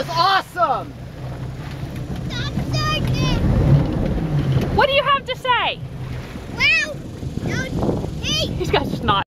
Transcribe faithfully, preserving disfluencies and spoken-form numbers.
was awesome! Stop circus! What do you have to say? Wow! No, hey! He's got snot.